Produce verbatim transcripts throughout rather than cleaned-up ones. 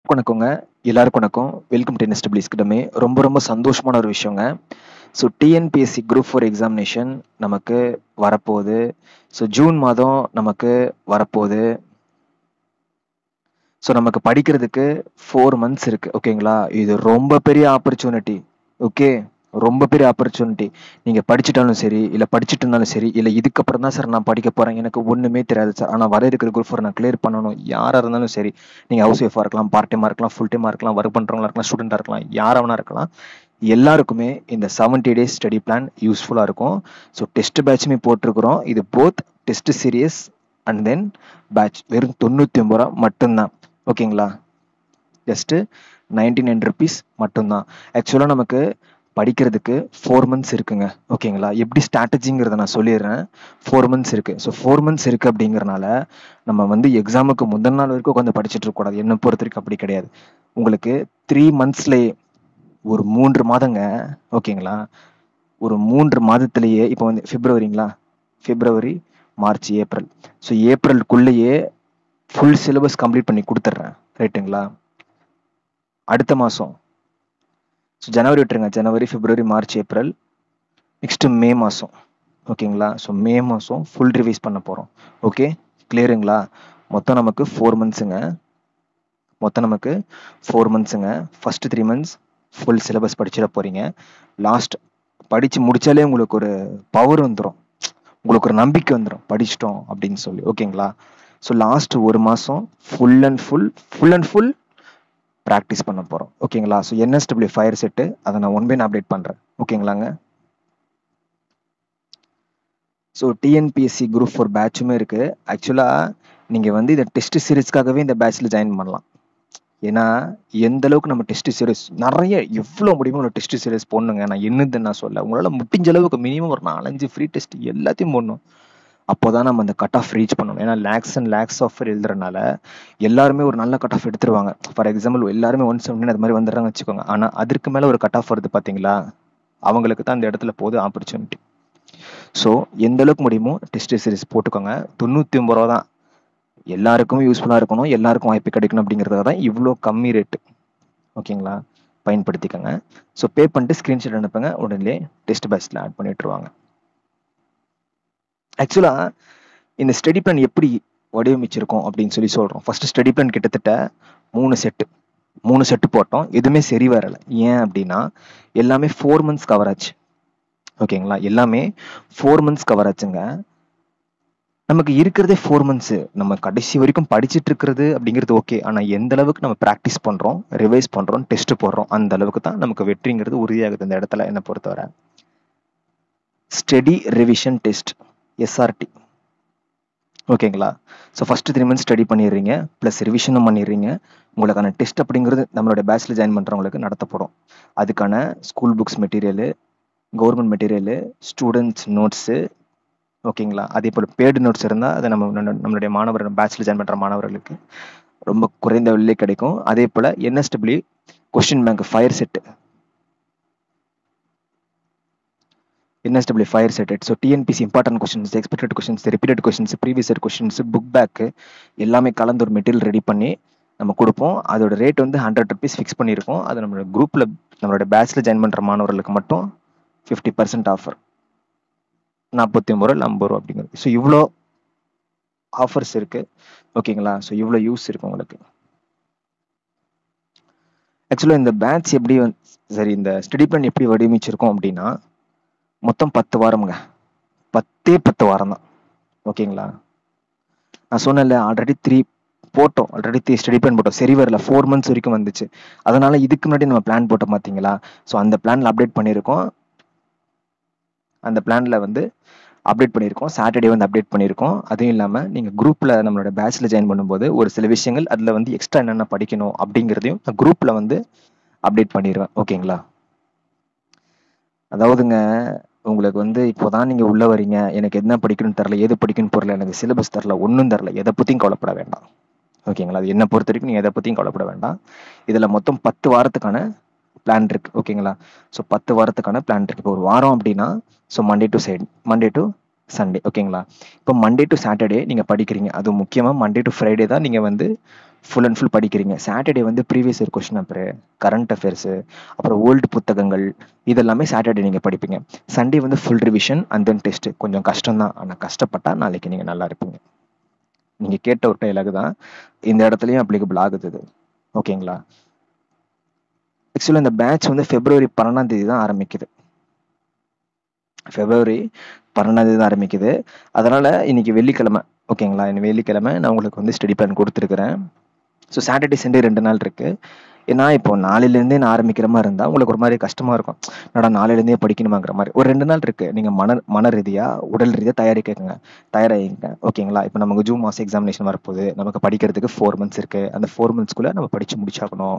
வணக்கங்க. எல்லாருக்கும் வணக்கம். Welcome to NSW academy. ரொம்ப ரொம்ப சந்தோஷமான ஒரு விஷயங்க. So TNPSC group four examination நமக்கு வரப்போகுது. ஸோ ஜூன் மாதம் நமக்கு வரப்போகுது. ஸோ நமக்கு படிக்கிறதுக்கு ஃபோர் மந்த்ஸ் இருக்கு. ஓகேங்களா? இது ரொம்ப பெரிய ஆப்பர்ச்சுனிட்டி. ஓகே, ரொம்ப பெரிய ஆப்பர்ச்சுனிட்டி. நீங்க படிச்சுட்டாலும் சரி, இல்லை படிச்சுட்டு இருந்தாலும் சரி, இல்லை இதுக்கப்புறம் தான் சார் நான் படிக்க போறேன், எனக்கு ஒண்ணுமே தெரியாது சார், ஆனால் வர இருக்கிற குரூப் ஃபோர் நான் கிளியர் பண்ணணும், யாரா இருந்தாலும் சரி, நீங்க ஹவுஸ் ஒய்ஃபா இருக்கலாம், பார்ட் டைமா இருக்கலாம், ஃபுல் டைமா இருக்கலாம், ஒர்க் பண்றவங்களா இருக்கலாம், ஸ்டூடெண்டா இருக்கலாம், யாராவனா இருக்கலாம், எல்லாருக்குமே இந்த செவன்டி டேஸ் ஸ்டடி பிளான் யூஸ்ஃபுல்லா இருக்கும். ஸோ டெஸ்ட் பேட்சுமே போட்டிருக்கிறோம். இது both test series and then batch. வெறும் தொண்ணூத்தி ஒன்பது ரூபா மட்டும்தான். ஓகேங்களா? ஜஸ்ட் நைன்டி நைன் ருபீஸ் மட்டும்தான். ஆக்சுவலா நமக்கு படிக்கிறதுக்கு ஃபோர் மந்த்ஸ் இருக்குங்க. ஓகேங்களா? எப்படி ஸ்ட்ராட்டஜிங்கிறத நான் சொல்லிடுறேன். ஃபோர் மந்த்ஸ் இருக்கு. ஸோ ஃபோர் மந்த்ஸ் இருக்கு அப்படிங்கறனால நம்ம வந்து எக்ஸாமுக்கு முதல் நாள் வரைக்கும் உட்காந்து படிச்சுட்டு இருக்க கூடாது. என்ன பொறுத்த வரைக்கும் அப்படி கிடையாது. உங்களுக்கு த்ரீ மந்த்ஸ்லயே ஒரு மூன்று மாதங்க. ஓகேங்களா? ஒரு மூன்று மாதத்திலேயே இப்போ வந்து பிப்ரவரிங்களா, பிப்ரவரி, மார்ச், ஏப்ரல். ஸோ ஏப்ரலுக்குள்ளேயே ஃபுல் சிலபஸ் கம்ப்ளீட் பண்ணி கொடுத்துட்றேன். ரைட்டுங்களா? அடுத்த மாசம் ஸோ ஜனவரி விட்டுருங்க. January, February, March, April. Next May மாசம். ஓகேங்களா? ஸோ மே மாசம் ஃபுல் ரிவைஸ் பண்ண போறோம். ஓகே, கிளியருங்களா? மொத்தம் நமக்கு ஃபோர் மந்த்ஸுங்க. மொத்தம் நமக்கு ஃபோர் மந்த்ஸுங்க. First three months full syllabus படிச்சிட போறீங்க. லாஸ்ட் படிச்சு முடிச்சாலே உங்களுக்கு ஒரு பவர் வந்துடும், உங்களுக்கு ஒரு நம்பிக்கை வந்துடும், படிச்சிட்டோம் அப்படின்னு சொல்லி. ஓகேங்களா? ஸோ லாஸ்ட் ஒரு மாசம் full and full full and full practice பண்ண போறோம். ஓகேங்களா? ஸோ என்எஸ்டபிள்யூ ஃபயர் செட்டு அதை நான் ஒன் பை அப்டேட் பண்றேன். ஓகேங்களாங்க? ஸோ டிஎன்பிஎஸ்சி குரூப் ஃபோர் பேட்சுமே இருக்கு. ஆக்சுவலா நீங்க வந்து இந்த டெஸ்ட் சீரீஸ்க்காகவே இந்த பேட்ச்ல ஜாயின் பண்ணலாம். ஏன்னா எந்த அளவுக்கு நம்ம டெஸ்ட் சீரீஸ் நிறைய எவ்வளோ முடியுமோ ஒரு டெஸ்ட் சீரீஸ் போடணுங்க. நான் என்னது நான் சொல்ல, உங்களால முடிஞ்ச அளவுக்கு மினிமம் ஒரு நாலஞ்சு ஃப்ரீ டெஸ்ட் எல்லாத்தையும் போடணும். அப்போதான் நம்ம அந்த கட் ஆஃப் ரீச் பண்ணணும். ஏன்னா லேக்ஸ் அண்ட் லேக்ஸ் ஆஃப் எழுதுறதுனால எல்லாருமே ஒரு நல்ல கட் ஆஃப் எடுத்துருவாங்க. ஃபார் எக்ஸாம்பிள் எல்லாருமே ஒன் செவன்டி அது மாதிரி வந்துடுறாங்க வச்சுக்கோங்க. ஆனா அதற்கு மேல ஒரு கட் ஆஃப் வருது பாத்தீங்களா, அவங்களுக்கு தான் அந்த இடத்துல போகுது ஆப்பர்ச்சுனிட்டி. ஸோ எந்த அளவுக்கு முடியுமோ டெஸ்ட் சீரிஸ் போட்டுக்கோங்க. தொண்ணூத்தி ஒன்பது ரூபா தான். எல்லாருக்கும் யூஸ்ஃபுல்லா இருக்கணும், எல்லாருக்கும் வாய்ப்பு கிடைக்கணும் அப்படிங்கிறதுக்காக தான் இவ்வளோ கம்மி ரேட்டு. ஓகேங்களா? பயன்படுத்திக்கோங்க. ஸோ பே பண்ணிட்டு ஸ்கிரீன்ஷாட் அனுப்புங்க, உடனே டெஸ்ட் பேட்ச்ல ஆட் பண்ணி விட்டுருவாங்க. ஆக்சுவலா இந்த ஸ்டடி பிளான் எப்படி வடிவமைச்சிருக்கோம் அப்படின்னு சொல்லி சொல்றோம். ஃபர்ஸ்ட் ஸ்டடி பிளான் கிட்டத்தட்ட மூணு செட்டு மூணு செட்டு போட்டோம். எதுவுமே சரி வரல. ஏன் அப்படின்னா எல்லாமே ஃபோர் மந்த்ஸ் கவர் ஆச்சு. ஓகேங்களா? எல்லாமே ஃபோர் மந்த்ஸ் கவர் ஆச்சுங்க. நமக்கு இருக்கிறதே ஃபோர் மந்த்ஸ். நம்ம கடைசி வரைக்கும் படிச்சுட்டு இருக்கிறது அப்படிங்கிறது ஓகே. ஆனா எந்த அளவுக்கு நம்ம ப்ராக்டிஸ் பண்றோம், ரிவைஸ் பண்றோம், டெஸ்ட் போடுறோம், அந்த அளவுக்கு தான் நமக்கு வெற்றிங்கிறது உறுதியாகுது இந்த இடத்துல என்ன பொறுத்தவரை. Study revision test, SRT. ஓகேங்களா? So first three months study பண்ணிடுறீங்க, ப்ளஸ் ரிவிஷனும் பண்ணிடுறீங்க. உங்களுக்கான டெஸ்ட் அப்படிங்கிறது நம்மளோட பேட்ச்ல ஜாயின் பண்றவங்களுக்கு நடத்தப்படும். அதுக்கான school books material, government material, students notes. ஓகேங்களா? அதே போல் பேடு நோட்ஸ் இருந்தால் அதை நம்ம நம்மளுடைய மாணவர் பேட்ச்ல ஜாயின் பண்ற மாணவர்களுக்கு ரொம்ப குறைந்த விலையிலே கிடைக்கும். அதே போல NSW question bank fire set, NSW fire set. So TNPC important questions, expected questions, repeated questions, previous year questions, book back எல்லாமே கலந்து ஒரு மெட்டீரியல் ரெடி பண்ணி நம்ம கொடுப்போம். அதோட ரேட் வந்து ஹண்ட்ரட் ருபீஸ் ஃபிக்ஸ் பண்ணியிருக்கோம். அது நம்மளோட குரூப்ல நம்மளோட பேட்ச்ல ஜாயின் பண்ற மாணவர்களுக்கு மட்டும் ஃபிஃப்டி பர்சன்ட் ஆஃபர், நாற்பத்தி ஒன்பது ரூபா ஐம்பது ரூபா அப்படிங்கிறது. ஸோ இவ்வளோ ஆஃபர்ஸ் இருக்கு. ஓகேங்களா? ஸோ இவ்வளோ யூஸ் இருக்கு உங்களுக்கு. ஆக்சுவலாக இந்த பேட்ச் எப்படி வந்து சரி இந்த ஸ்டடி பிளான் எப்படி வடிவமைச்சிருக்கோம் அப்படின்னா மொத்தம் பத்து வாரம்ங்க. பத்தே பத்து வாரம் தான். ஓகேங்களா? நான் சொன்னேன்ல ஆல்ரெடி த்ரீ போட்டோம், ஆல்ரெடி த்ரீ ஸ்டடி பிளான் போட்டோம். சரி வரல, ஃபோர் மந்த்ஸ் வரைக்கும் வந்துச்சு. அதனால இதுக்கு முன்னாடி நம்ம பிளான் போட்டோம் பார்த்தீங்களா? ஸோ அந்த பிளான்ல அப்டேட் பண்ணியிருக்கோம். அந்த பிளான்ல வந்து அப்டேட் பண்ணியிருக்கோம். சாட்டர்டே வந்து அப்டேட் பண்ணியிருக்கோம். அதுவும் இல்லாமல் நீங்கள் குரூப்பில் நம்மளோட பேட்ச்ல ஜாயின் பண்ணும்போது ஒரு சில விஷயங்கள் அதில் வந்து எக்ஸ்ட்ரா என்னென்ன படிக்கணும் அப்படிங்கிறதையும் குரூப்பில் வந்து அப்டேட் பண்ணிடுவேன். ஓகேங்களா? அதாவதுங்க உங்களுக்கு வந்து இப்போதான் நீங்கள் உள்ளே வரீங்க, எனக்கு என்ன படிக்கணும்னு தெரில, எது படிக்கணும்னு தெரியல, எனக்கு சிலபஸ் தெரில, ஒன்றும் தெரில, எதை பற்றியும் கவலைப்பட வேண்டாம். ஓகேங்களா? அது என்னை பொறுத்த வரைக்கும் நீங்கள் எதை பற்றியும் கவலைப்பட வேண்டாம். இதில் மொத்தம் பத்து வாரத்துக்கான பிளான் இருக்கு. ஓகேங்களா? ஸோ பத்து வாரத்துக்கான பிளான் இருக்கு. இப்போ ஒரு வாரம் அப்படின்னா so Monday to side Monday to Sunday. ஓகேங்களா? இப்போ மண்டே டு சாட்டர்டே நீங்கள் படிக்கிறீங்க. அது முக்கியமாக மண்டே டு ஃப்ரைடே தான் நீங்கள் வந்து ஃபுல் அண்ட் ஃபுல் படிக்கிறீங்க. சாட்டர்டே வந்து previous year question paper, current affairs, அப்புறம் ஓல்டு புத்தகங்கள் இதெல்லாமே சாட்டர்டே நீங்க படிப்பீங்க. சண்டே வந்து full revision and then test. கொஞ்சம் கஷ்டம் தான், ஆனால் கஷ்டப்பட்டா நாளைக்கு நீங்க நல்லா இருப்பீங்க. நீங்க கேட்ட ஒரு டைலாக் தான் இந்த இடத்துலயும் அப்ளிகபிள் ஆகுது இது. ஓகேங்களா? ஆக்சுவலா இந்த பேட்ச் வந்து பிப்ரவரி பன்னெண்டாம் தேதி தான் ஆரம்பிக்குது. பிப்ரவரி பன்னெண்டாம் தேதி தான் ஆரம்பிக்குது. அதனால இன்னைக்கு வெள்ளிக்கிழமை. ஓகேங்களா? இன்னைக்கு வெள்ளிக்கிழமை நான் உங்களுக்கு வந்து ஸ்டடி பிளான் கொடுத்துருக்கிறேன். ஸோ சாட்டர்டே சண்டே ரெண்டு நாள் இருக்கு. ஏன்னா இப்போ நாளையிலேருந்தே நான் ஆரம்பிக்கிற மாதிரி இருந்தால் உங்களுக்கு ஒரு மாதிரி கஷ்டமா இருக்கும். என்னடா நாளையிலேருந்தே படிக்கணுமாங்கிற மாதிரி. ஒரு ரெண்டு நாள் இருக்கு. நீங்க மன மன ரீதியா உடல் ரீதியாக தயாரிக்கங்க தயாராகிங்க. ஓகேங்களா? இப்போ நமக்கு ஜூன் மாசம் எக்ஸாமினேஷன் வரப்போகுது. நமக்கு படிக்கிறதுக்கு ஃபோர் மந்த்ஸ் இருக்கு. அந்த ஃபோர் மந்த்ஸ்க்குள்ள நம்ம படிச்சு முடிச்சாகணும்.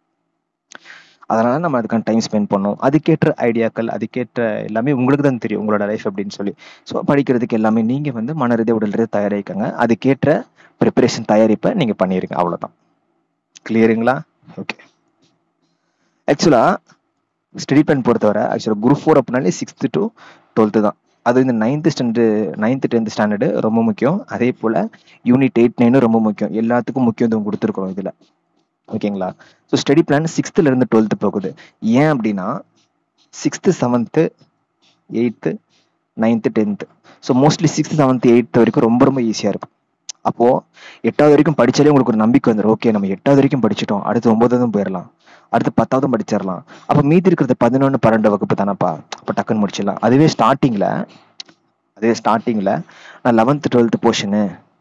அதனால நம்ம அதுக்கான டைம் ஸ்பெண்ட் பண்ணோம். அதுக்கேற்ற ஐடியாக்கள், அதுக்கேற்ற எல்லாமே உங்களுக்கு தான் தெரியும், உங்களோட லைஃப் அப்படின்னு சொல்லி. ஸோ படிக்கிறதுக்கு எல்லாமே நீங்க வந்து மன ரீதியாக உடல் ரீதியாக தயாரிக்கங்க. அதுக்கேற்ற ப்ரிப்பரேஷன் தயாரிப்பை நீங்க பண்ணிருங்க. அவ்வளவுதான். கிளியருங்களா? ஓகே. ஆக்சுவலா ஸ்டடி பிளான் பொறுத்தவரை ஆக்சுவலா குரூப் ஃபோர் அப்படின்னாலே சிக்ஸ்த் டு டுவெல்த்து தான். அது இந்த ninth standard ninth tenth standard ரொம்ப முக்கியம். அதே போல யூனிட் எயிட் நைனும் ரொம்ப முக்கியம். எல்லாத்துக்கும் முக்கியத்துவம் கொடுத்துருக்குறோம் இதுல. ஓகேங்களா? ஸோ ஸ்டடி பிளான் சிக்ஸ்த்ல இருந்து டுவெல்த் போகுது. ஏன் அப்படின்னா sixth seventh eighth ninth tenth. So mostly sixth seventh eighth வரைக்கும் ரொம்ப ரொம்ப ஈஸியா இருக்கும். அப்போ எட்டாவது வரைக்கும் படிச்சாலே உங்களுக்கு ஒரு நம்பிக்கை வந்துடும். ஓகே, நம்ம எட்டாவது வரைக்கும் படிச்சுட்டோம், அடுத்து ஒன்பதாவதும் போயிடலாம், அடுத்து பத்தாவதும் படிச்சிடலாம். அப்ப மீதி இருக்கிறது பதினொன்று பன்னெண்டு வகுப்பு தானப்பா, அப்ப டக்குன்னு முடிச்சிடலாம். அதுவே ஸ்டார்டிங்ல அதுவே ஸ்டார்டிங்ல நான் லெவன்த் டுவெல்த் போர்ஷனு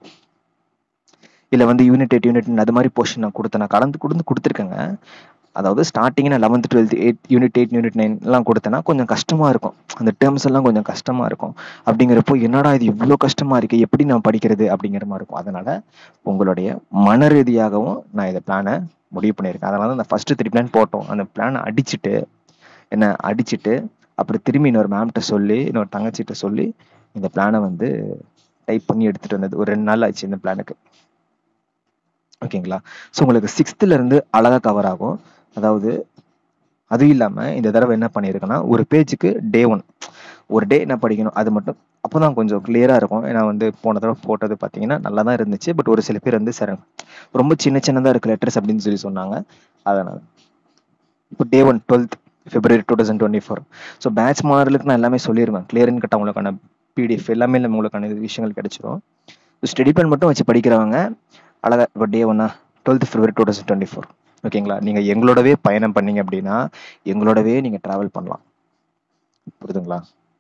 இல்ல வந்து யூனிட் எயிட் யூனிட் அது மாதிரி போர்ஷன் நான் கொடுத்தேன். நான் கலந்து கொடுத்து கொடுத்துருக்கேங்க. அதாவது ஸ்டார்டிங் நான் eleventh twelfth eight unit eight unit nine எல்லாம் கொடுத்தேன்னா கொஞ்சம் கஷ்டமா இருக்கும். அந்த டேர்ம்ஸ் எல்லாம் கொஞ்சம் கஷ்டமா இருக்கும். அப்படிங்கிறப்போ என்னடா இது இவ்வளோ கஷ்டமா இருக்கு, எப்படி நான் படிக்கிறது அப்படிங்கிற மாதிரி இருக்கும். அதனால உங்களுடைய மன ரீதியாகவும் நான் இதை பிளானை முடிவு பண்ணியிருக்கேன். அதனால அந்த ஃபர்ஸ்ட் த்ரீ பிளான் போட்டோம். அந்த பிளானை அடிச்சுட்டு என்ன அடிச்சுட்டு அப்புறம் திரும்பி இன்னொரு மேம்கிட்ட சொல்லி இன்னொரு தங்கச்சிட்ட சொல்லி இந்த பிளானை வந்து டைப் பண்ணி எடுத்துட்டு வந்தது. ஒரு ரெண்டு நாள் ஆச்சு இந்த பிளானுக்கு. ஓகேங்களா? ஸோ உங்களுக்கு சிக்ஸ்த்ல இருந்து அழகா கவர் ஆகும். அதாவது அதுவும் இல்லாம இந்த தடவை என்ன பண்ணியிருக்கேன்னா ஒரு பேஜுக்கு டே ஒன் ஒரு டே என்ன படிக்கணும் அது மட்டும் அப்போதான் கொஞ்சம் கிளியரா இருக்கும். ஏன்னா வந்து போன தடவை போட்டது பார்த்தீங்கன்னா நல்லா தான் இருந்துச்சு. பட் ஒரு சில பேர் வந்து சார் ரொம்ப சின்ன சின்னதாக இருக்கு லெட்டர்ஸ் அப்படின்னு சொல்லி சொன்னாங்க. அதனால இப்போ day one twelfth February two thousand twenty four so batch மாடலுக்கு நான் எல்லாமே சொல்லிடுவேன். கிளியர்னு கட்ட உங்களுக்கான பிடிஎஃப் எல்லாமே நம்ம உங்களுக்கான விஷயங்கள் கிடைச்சிரும். ஸ்டடி பிளான் மட்டும் வச்சு படிக்கிறவங்க அழகா இப்போ டே ஒன்னா twelfth February two thousand twenty four ஓகேங்களா? நீங்க எங்களோடவே பயணம் பண்ணீங்க அப்படின்னா எங்களோடவே நீங்க டிராவல் பண்ணலாம். புரியுதுங்களா?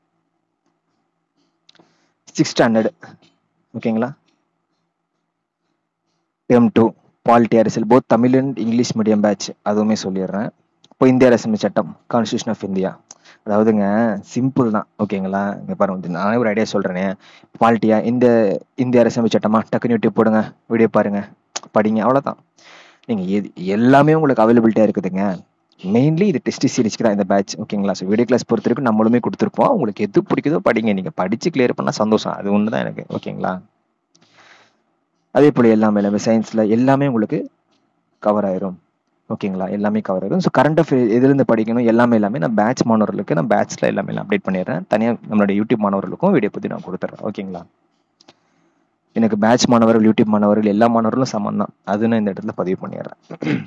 சிக்ஸ் ஸ்டாண்டர்டு ஓகேங்களா? டேர்ம் டூ பாலிட்டி அரசியல் both Tamil and English medium batch அதுவுமே சொல்லிடுறேன். இப்போ இந்திய அரசியல் சட்டம் கான்ஸ்டியூஷன் ஆஃப் இந்தியா. அதாவதுங்க சிம்பிள் தான். ஓகேங்களா? இங்க பாருங்க, நானே ஒரு ஐடியா சொல்றேனே. பாலிட்டியா இந்த இந்திய அரசியல் சட்டமா டக்குன்னு யூடியூப் போடுங்க, வீடியோ பாருங்க, படிங்க, அவ்வளவுதான். நீங்க எது எல்லாமே உங்களுக்கு அவைலபிலிட்டியா இருக்குதுங்க. மெயின்லி இது டெஸ்ட் சீரிஸ்க்கு தான் இந்த பேட்ச். ஓகேங்களா? ஸோ வீடியோ கிளாஸ் பொறுத்த வரைக்கும் நம்மளுமே கொடுத்துருப்போம். உங்களுக்கு எது பிடிக்குதோ படிங்க. நீங்க படிச்சு கிளியர் பண்ணா சந்தோஷம். அது ஒன்று தான் எனக்கு. ஓகேங்களா? அதே போல எல்லாமே எல்லாமே சயின்ஸ்ல எல்லாமே உங்களுக்கு கவர் ஆயிரும். ஓகேங்களா? எல்லாமே கவர் ஆயிரும். ஸோ கரண்ட் அஃபேர் எதுலேருந்து படிக்கணும் எல்லாமே எல்லாமே நான் பேட்ச் மாணவர்களுக்கு நான் பேட்ச்ல எல்லாமே அப்டேட் பண்ணிடுறேன். தனியாக நம்மளோட யூடியூப் மாணவர்களுக்கும் வீடியோ பற்றி நான் கொடுத்துட்றேன். ஓகேங்களா? எனக்கு பேட்ச் மாணவர்கள் யூடியூப் மாணவர்கள் எல்லா மாணவர்களும் சமம் தான். அது நான் இந்த இடத்துல பதிவு பண்ணிடுறேன்.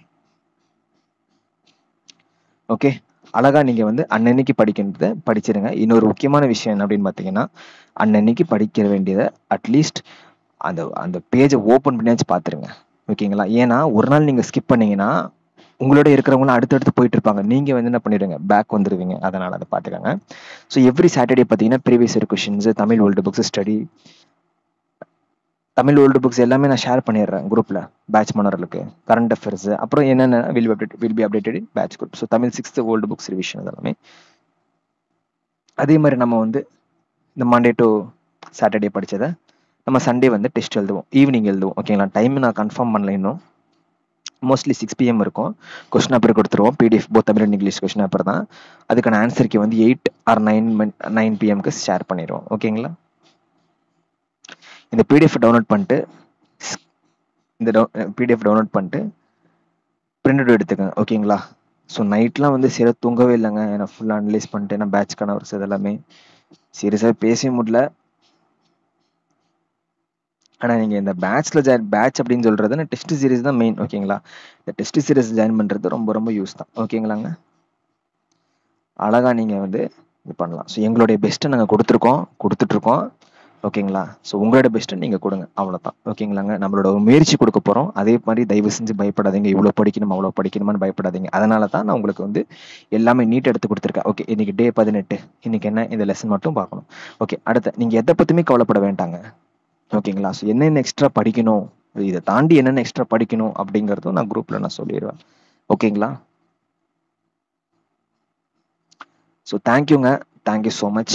ஓகே, அழகா நீங்க வந்து அன்னன்னைக்கு படிக்கிறத படிச்சிருங்க. இன்னொரு முக்கியமான விஷயம் என்ன அப்படின்னு பார்த்தீங்கன்னா அன்னன்னைக்கு படிக்க வேண்டியதை அட்லீஸ்ட் அந்த அந்த பேஜை ஓப்பன் பண்ணியாச்சு பார்த்துருங்க. ஓகேங்களா? ஏன்னா ஒரு நாள் நீங்க ஸ்கிப் பண்ணீங்கன்னா உங்களோட இருக்கிறவங்களும் அடுத்தடுத்து போயிட்டு இருப்பாங்க. நீங்க வந்து என்ன பண்ணிடுங்க, பேக் வந்துடுவீங்க. அதனால அதை பார்த்துக்கோங்க. ஸோ எவ்ரி சாட்டர்டே பார்த்தீங்கன்னா previous year questions, Tamil old books study, Tamil old books எல்லாமே நான் ஷேர் பண்ணிடுறேன் குரூப்ல பேட்ச் மாணவர்களுக்கு. கரண்ட் அஃபேர்ஸ் அப்புறம் என்னென்ன will update will be updated in batch group. So Tamil sixth old books revision அதெல்லாமே. அதே மாதிரி நம்ம வந்து இந்த மண்டே டு சாட்டர்டே படிச்சதை நம்ம சண்டே வந்து டெஸ்ட் எழுதுவோம், ஈவினிங் எழுதுவோம். ஓகேங்களா? டைம் நான் கன்ஃபார்ம் பண்ணல இன்னும். மோஸ்ட்லி சிக்ஸ் பிஎம் இருக்கும். கொஸ்டின் பேப்பர் கொடுத்துருவோம். PDF both Tamil and English question paper தான். அதுக்கான ஆன்சருக்கு வந்து எயிட் ஆர் நைன் நைன் பிஎம்க்கு ஷேர் பண்ணிடுவோம். ஓகேங்களா? இந்த பிடிஎஃப் டவுன்லோட் பண்ணிட்டு இந்த பிடிஎஃப் டவுன்லோட் பண்ணிட்டு பிரிண்ட் அவுட் எடுத்துக்கங்க. ஓகேங்களா? ஸோ நைட்லாம் வந்து சரி தூங்கவே இல்லைங்க. நான் ஃபுல்லாக அனலைஸ் பண்ணிட்டு நான் பேட்ச்க்கான ஒரு இதெல்லாமே சீரியஸாக பேசவே முடியல. ஆனா நீங்க இந்த பேட்ச்ல ஜாயின் பேட்ச் அப்படின்னு சொல்றது டெஸ்ட் சீரிஸ் தான் மெயின். ஓகேங்களா? இந்த டெஸ்ட் சீரிஸ் ஜாயின் பண்றது ரொம்ப ரொம்ப யூஸ் தான். ஓகேங்களாங்க? அழகா நீங்க வந்து இது பண்ணலாம். ஸோ எங்களுடைய பெஸ்ட்டை நாங்கள் கொடுத்துருக்கோம், கொடுத்துட்ருக்கோம். ஓகேங்களா? ஸோ உங்களோட பெஸ்ட்டை நீங்கள் கொடுங்க, அவ்வளோதான். ஓகேங்களாங்க? நம்மளோட ஒரு முயற்சி கொடுக்க போகிறோம். அதே மாதிரி தயவு செஞ்சு பயப்படாதீங்க, இவ்வளோ படிக்கணும் அவ்வளோ படிக்கணுமான்னு பயப்படாதீங்க. அதனால தான் நான் உங்களுக்கு வந்து எல்லாமே நீட் எடுத்து கொடுத்துருக்கேன். ஓகே, இன்னைக்கு டே பதினெட்டு, இன்னைக்கு என்ன இந்த லெசன் மட்டும் பார்க்கணும். ஓகே, அடுத்து நீங்கள் எதை பற்றியுமே கவலைப்பட வேண்டாங்க. ஓகேங்களா? ஸோ என்னென்ன எக்ஸ்ட்ரா படிக்கணும், இதை தாண்டி என்னென்ன எக்ஸ்ட்ரா படிக்கணும் அப்படிங்கிறதும் நான் குரூப்பில் நான் சொல்லிடுவேன். ஓகேங்களா? ஸோ தேங்க்யூங்க, thank you so much.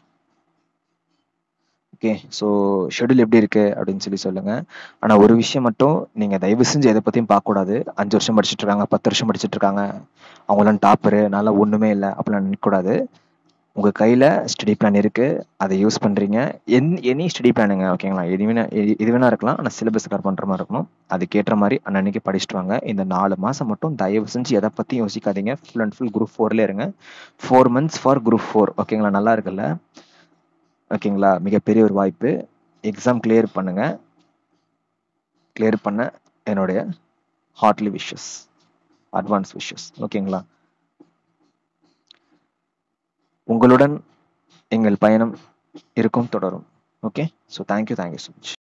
Okay, so schedule எப்படி இருக்கு அப்படின்னு சொல்லி சொல்லுங்க. ஆனால் ஒரு விஷயம் மட்டும், நீங்கள் தயவு செஞ்சு எதை பற்றியும் பார்க்கக்கூடாது. அஞ்சு வருஷம் படிச்சுட்டு இருக்காங்க, பத்து வருஷம் படிச்சுட்டு இருக்காங்க, அவங்களாம் டாப்பரு, நல்லா ஒன்றுமே இல்லை அப்படிலாம் நினைக்கக்கூடாது. உங்கள் கையில் ஸ்டடி பிளான் இருக்குது, அதை யூஸ் பண்ணுறீங்க. என் எனி ஸ்டடி பிளானுங்க. ஓகேங்களா? எது வேணா எது இது வேணா இருக்கலாம், ஆனால் சிலபஸ் கவர் பண்ணுற மாதிரி இருக்கணும். அதுக்கேற்ற மாதிரி அன்னன்னைக்கு படிச்சுட்டு வாங்க. இந்த நாலு மாதம் மட்டும் தயவு செஞ்சு எதை பற்றியும் யோசிக்காதீங்க. ஃபுல் அண்ட் ஃபுல் குரூப் ஃபோர்லேயே இருங்க. Four months for group four. ஓகேங்களா? நல்லா இருக்குல்ல? ஓகேங்களா? மிகப்பெரிய ஒரு வாய்ப்பு. எக்ஸாம் கிளியர் பண்ணுங்க. கிளியர் பண்ண என்னுடைய ஹார்ட்லி விஷஸ், அட்வான்ஸ் விஷஸ். ஓகேங்களா? உங்களுடன் எங்கள் பயணம் இருக்கும், தொடரும். Okay, so thank you, thank you so much.